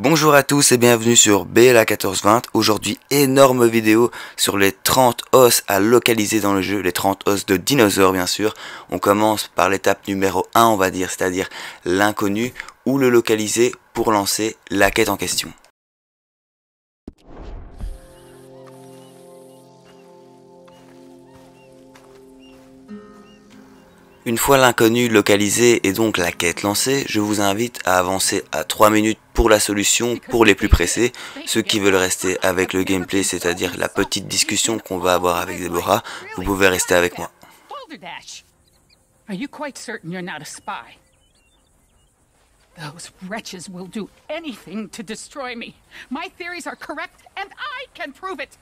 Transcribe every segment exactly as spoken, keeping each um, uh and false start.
Bonjour à tous et bienvenue sur B L A quatorze vingt. Aujourd'hui, énorme vidéo sur les trente os à localiser dans le jeu, les trente os de dinosaures bien sûr. On commence par l'étape numéro un, on va dire, c'est-à-dire l'inconnu, ou le localiser pour lancer la quête en question. Une fois l'inconnu localisé et donc la quête lancée, je vous invite à avancer à trois minutes pour la solution pour les plus pressés. Ceux qui veulent rester avec le gameplay, c'est-à-dire la petite discussion qu'on va avoir avec Deborah, vous pouvez rester avec moi. Are you quite certain you're not a spy? Those wretches will do anything to destroy me. My theories are correct, and I can prove it.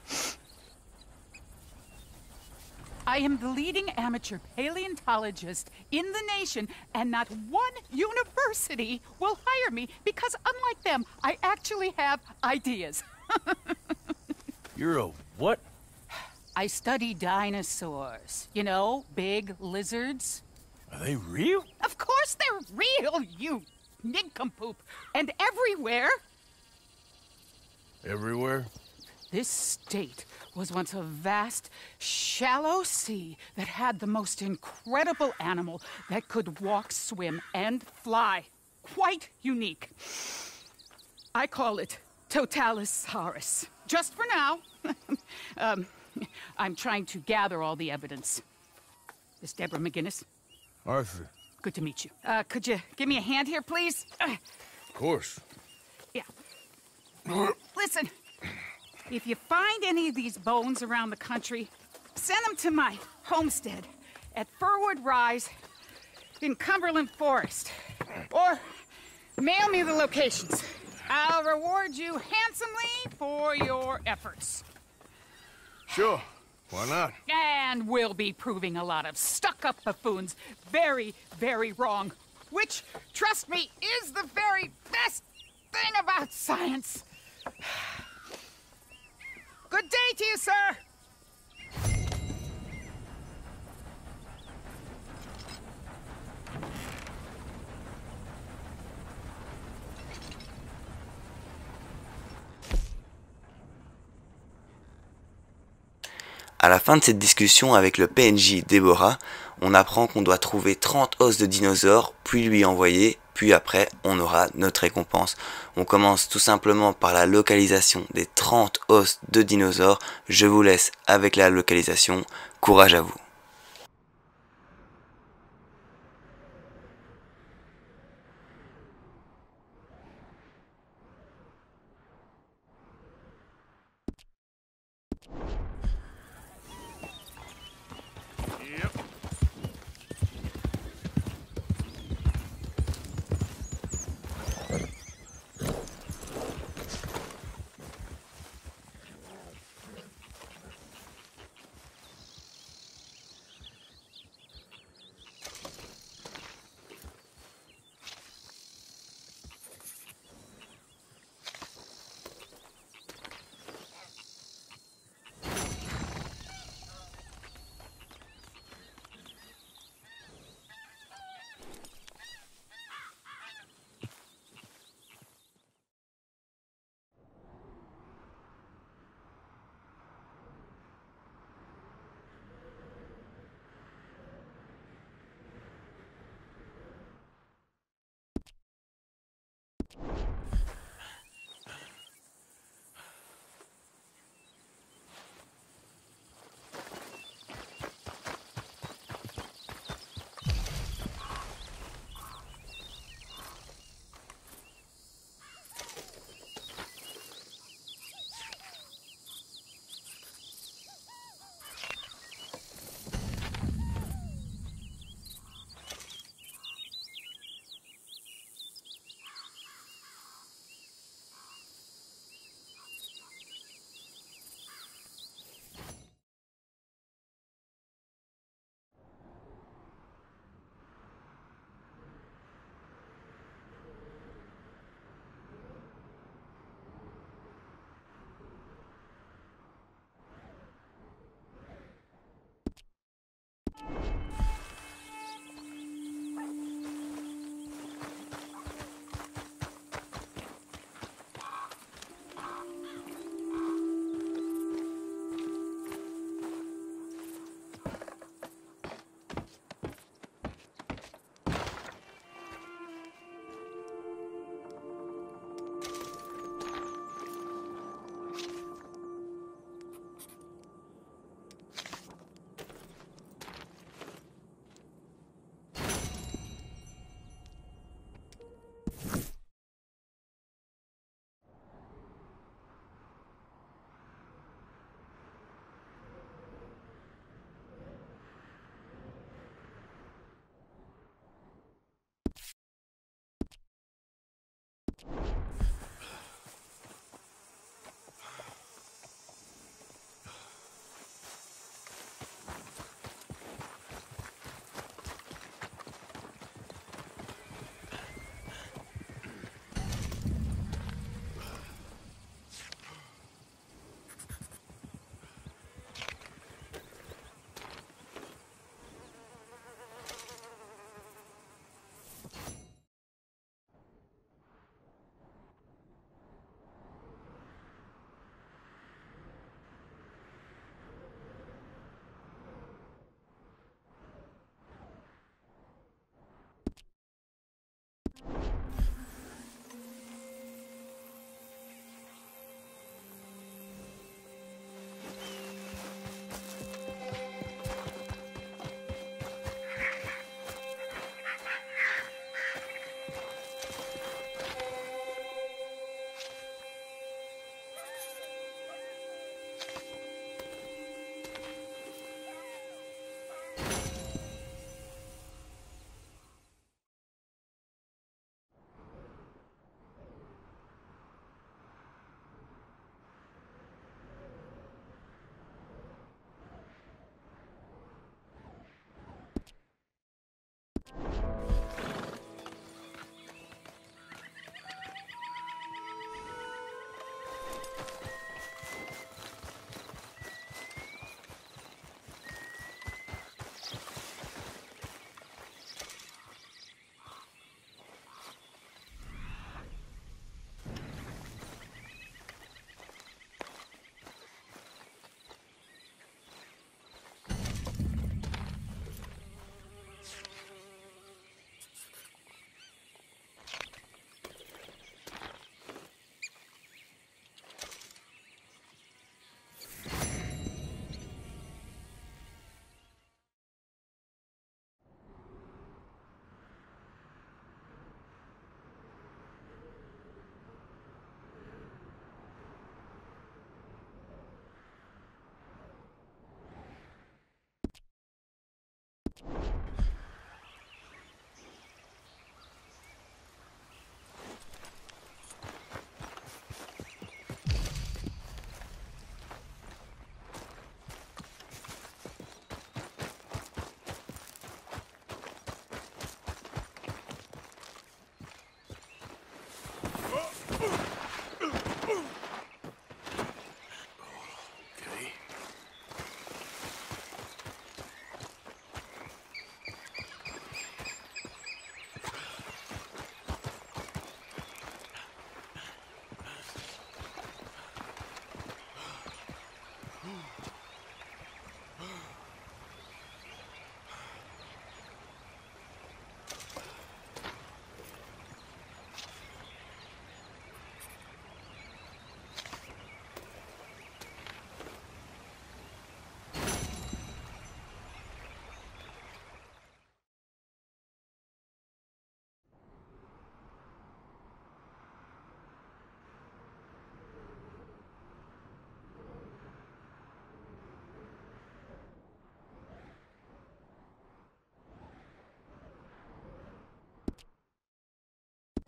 I am the leading amateur paleontologist in the nation, and not one university will hire me because, unlike them, I actually have ideas. You're a what? I study dinosaurs. You know, big lizards. Are they real? Of course they're real, you nincompoop. And everywhere. Everywhere? This state was once a vast, shallow sea that had the most incredible animal that could walk, swim, and fly. Quite unique. I call it Totalisaurus. Just for now. um, I'm trying to gather all the evidence. Miss Deborah McGinnis. Arthur. Good to meet you. Uh, could you give me a hand here, please? Uh, Of course. yeah. Listen. If you find any of these bones around the country, send them to my homestead at Furwood Rise in Cumberland Forest. Or mail me the locations. I'll reward you handsomely for your efforts. Sure. Why not? And we'll be proving a lot of stuck-up buffoons very, very wrong. Which, trust me, is the very best thing about science. Good day to you, sir! À la fin de cette discussion avec le P N J Deborah, on apprend qu'on doit trouver trente os de dinosaures, puis lui envoyer, puis après on aura notre récompense. On commence tout simplement par la localisation des trente os de dinosaures. Je vous laisse avec la localisation. Courage à vous.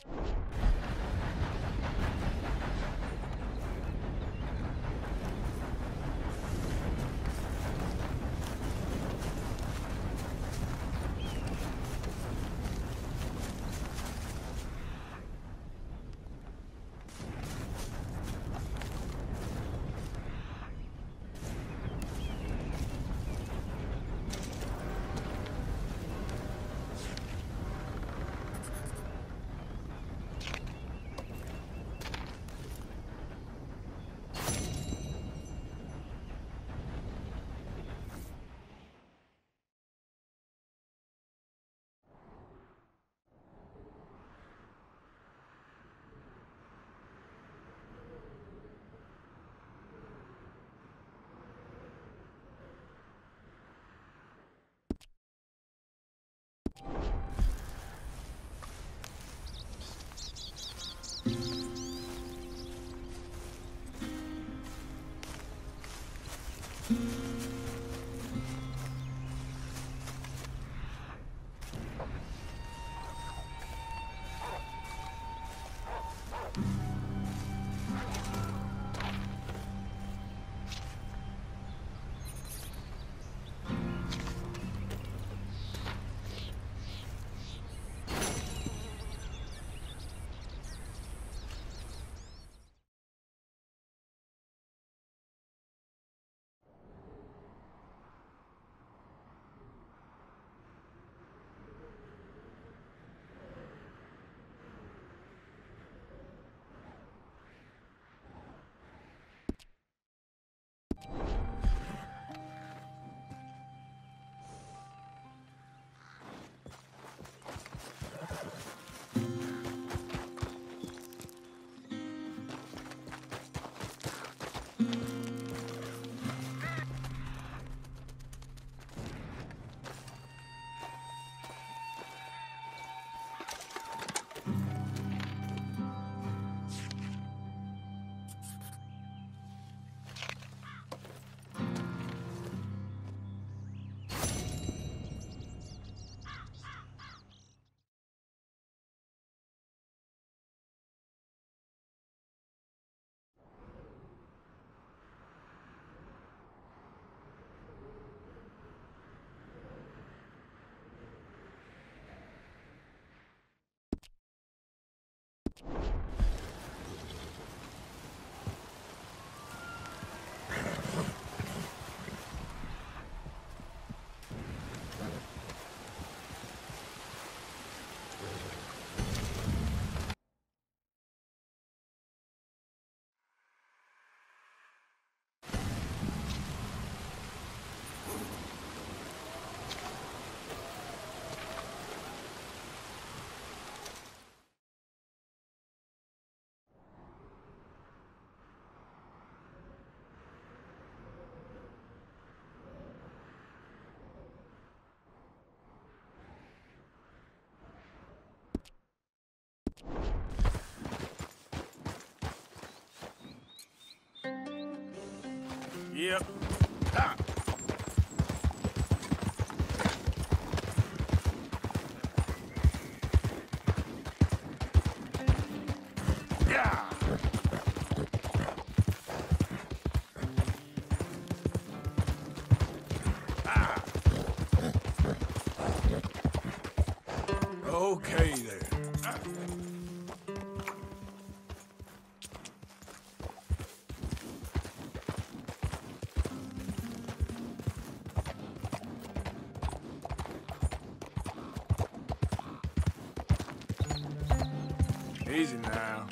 Yep. Ah. Yeah. Ah. Okay there. Ah. Easy now.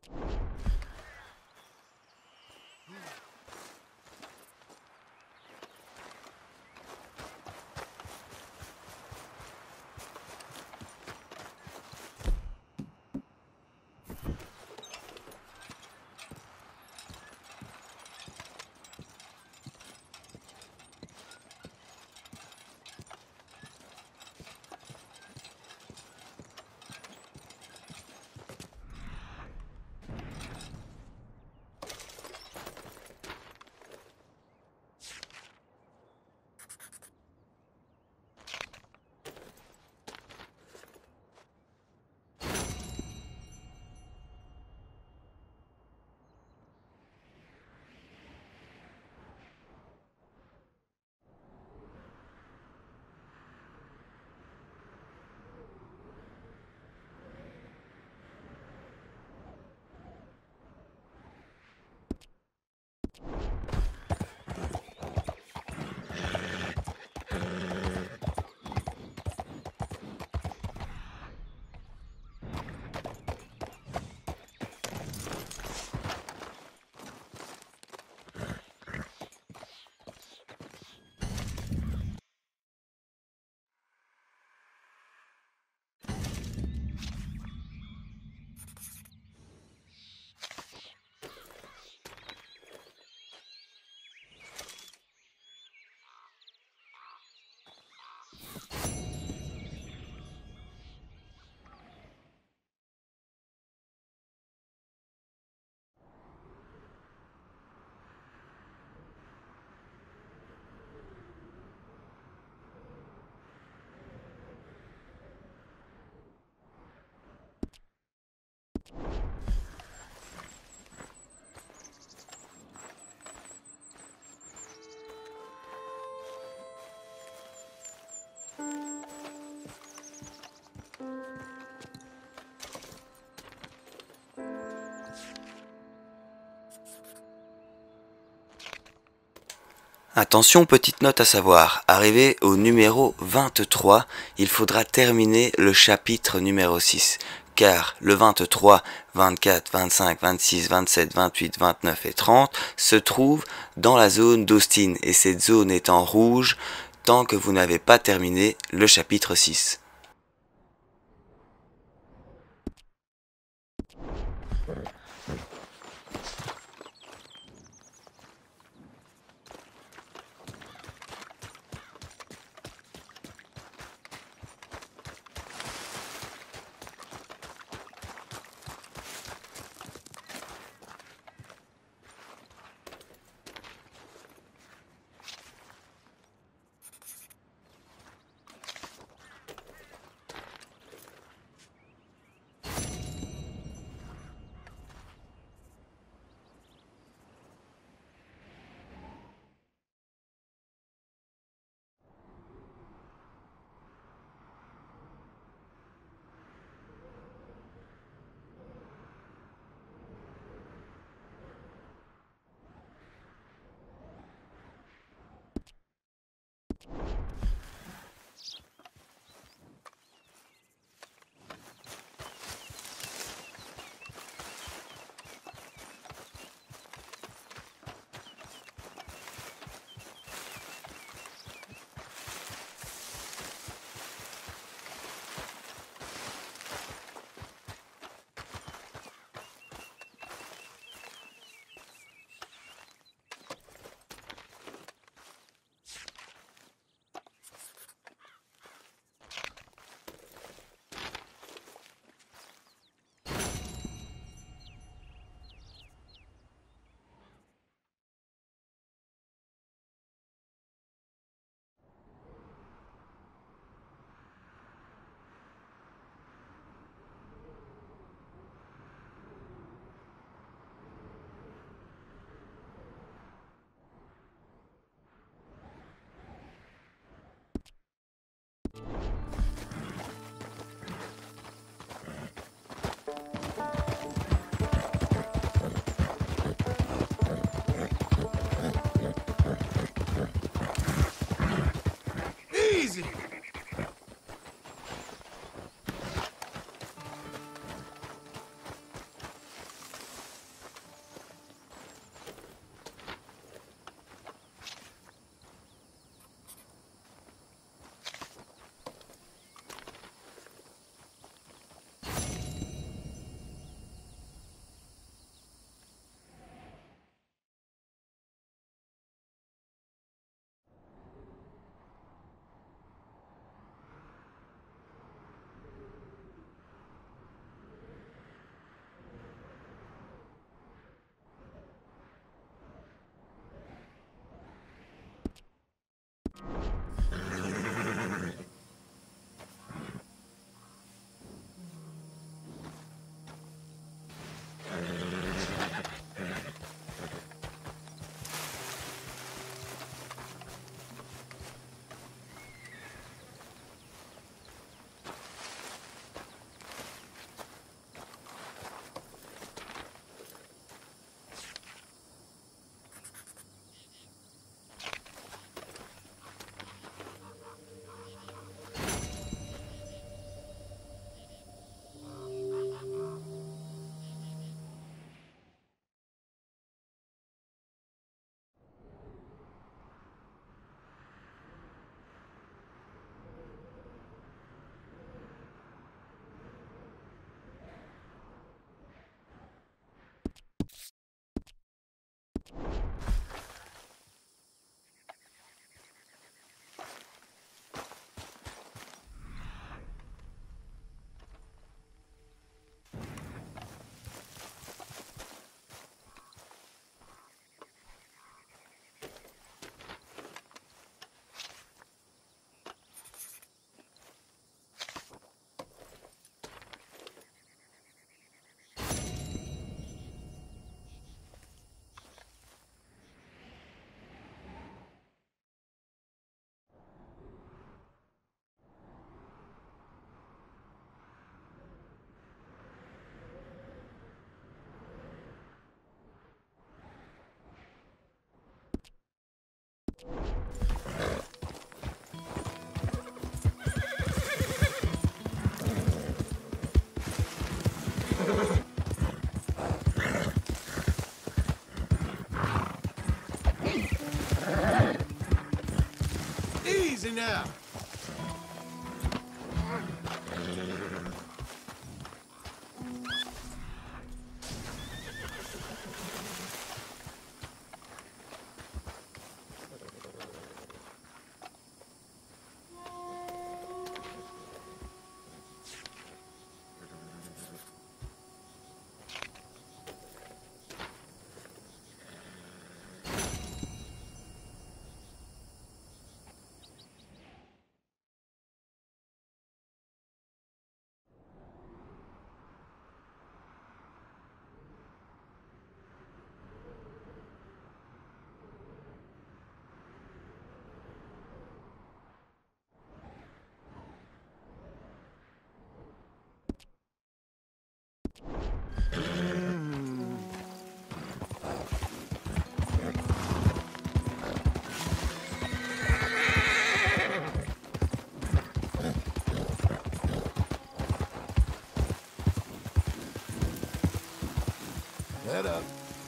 Attention, petite note à savoir, arrivé au numéro vingt-trois, il faudra terminer le chapitre numéro six, car le vingt-trois, vingt-quatre, vingt-cinq, vingt-six, vingt-sept, vingt-huit, vingt-neuf et trente se trouvent dans la zone d'Austin, et cette zone est en rouge tant que vous n'avez pas terminé le chapitre six. ready now. Head up.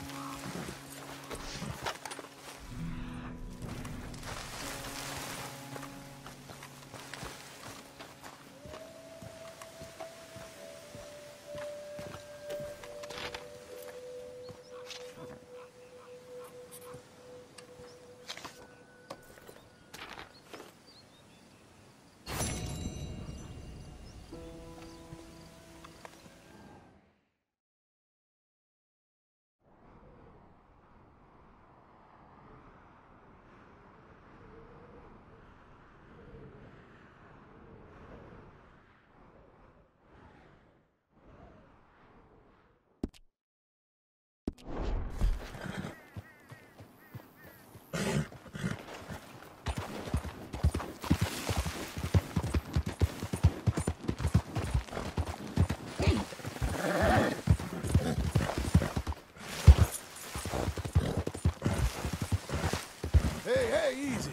Hey, hey, easy.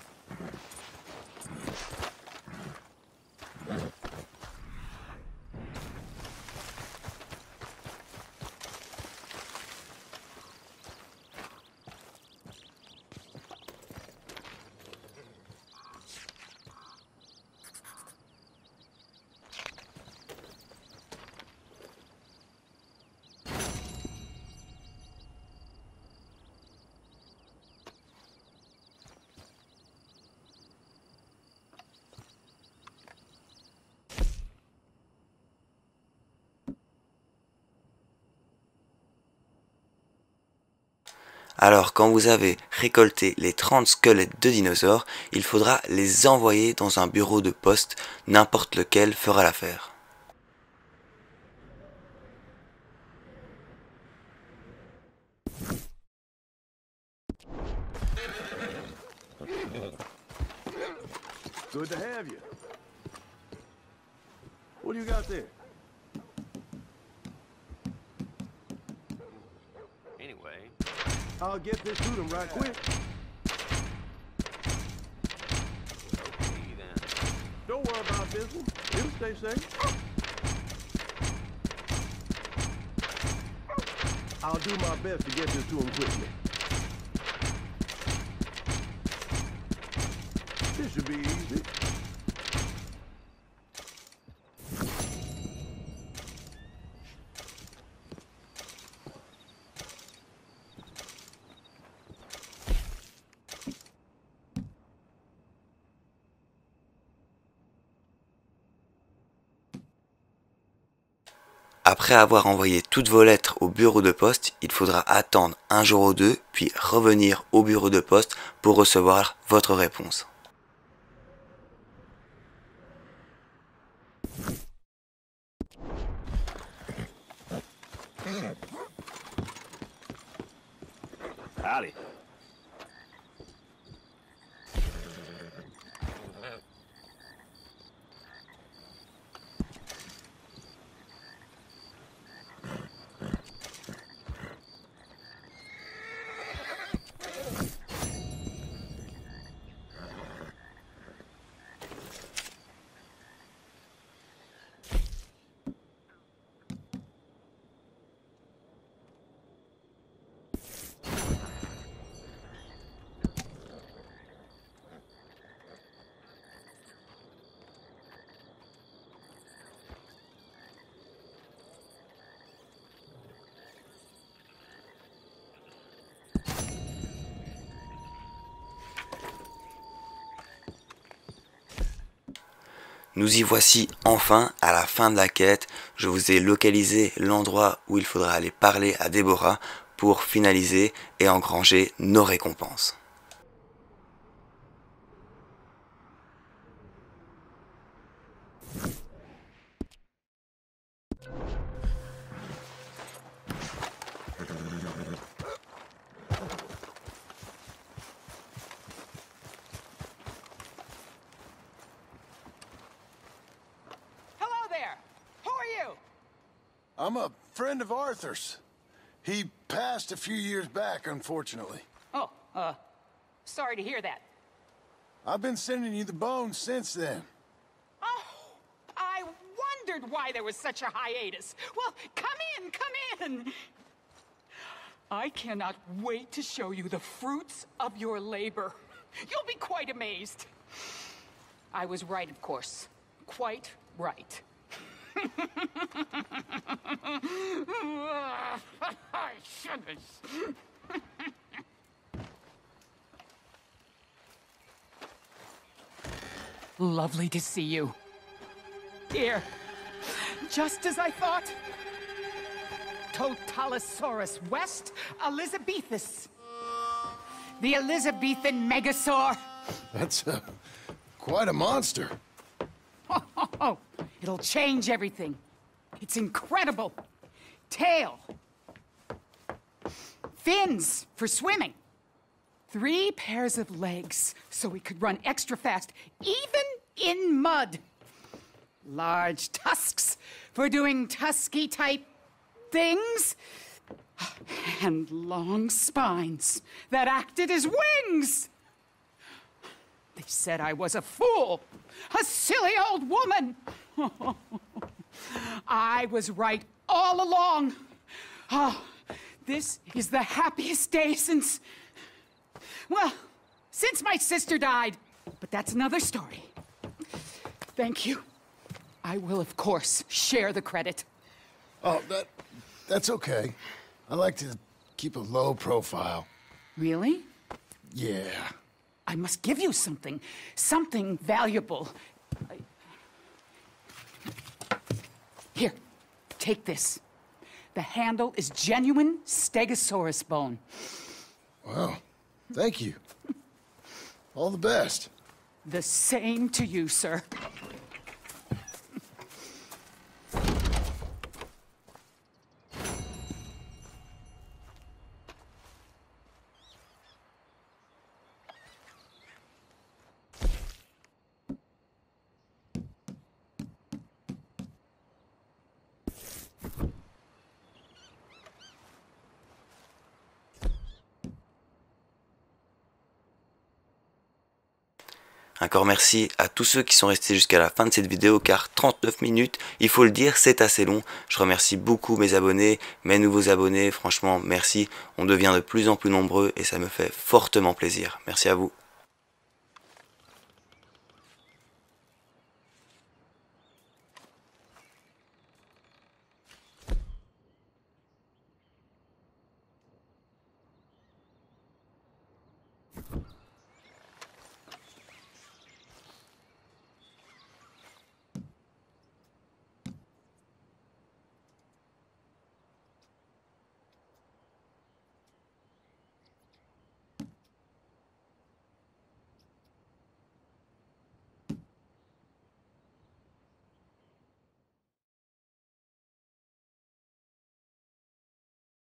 Alors quand vous avez récolté les trente squelettes de dinosaures, il faudra les envoyer dans un bureau de poste, n'importe lequel fera l'affaire. Good to have you. What do you got there? Anyway, I'll get this to them right quick. okay then. Don't worry about this one. It'll stay safe. I'll do my best to get this to them quickly. This should be easy. Après avoir envoyé toutes vos lettres au bureau de poste, il faudra attendre un jour ou deux, puis revenir au bureau de poste pour recevoir votre réponse. Howdy. Nous y voici enfin à la fin de la quête. Je vous ai localisé l'endroit où il faudra aller parler à Deborah pour finaliser et engranger nos récompenses. Hello there. Who are you? I'm a friend of Arthur's. He passed a few years back, unfortunately. Oh, uh, sorry to hear that. I've been sending you the bones since then. Oh, I wondered why there was such a hiatus. Well, come in, come in. I cannot wait to show you the fruits of your labor. You'll be quite amazed. I was right, of course. Quite right. I shouldn't. Lovely to see you. Here, just as I thought. Totalosaurus West Elizabethus. The Elizabethan Megasaur. That's uh, quite a monster. Oh, it'll change everything. It's incredible. Tail. Fins for swimming. Three pairs of legs so we could run extra fast, even in mud. Large tusks for doing tusky-type things. And long spines that acted as wings. They said I was a fool, a silly old woman. I was right all along. Oh, this is the happiest day since, well, since my sister died. But that's another story. Thank you. I will, of course, share the credit. Oh, that that's okay. I like to keep a low profile. Really? Yeah. I must give you something. Something valuable. I... Here, take this. The handle is genuine Stegosaurus bone. Wow. Thank you. All the best. The same to you, sir. Encore merci à tous ceux qui sont restés jusqu'à la fin de cette vidéo car trente-neuf minutes, il faut le dire, c'est assez long. Je remercie beaucoup mes abonnés, mes nouveaux abonnés, franchement merci. On devient de plus en plus nombreux et ça me fait fortement plaisir. Merci à vous.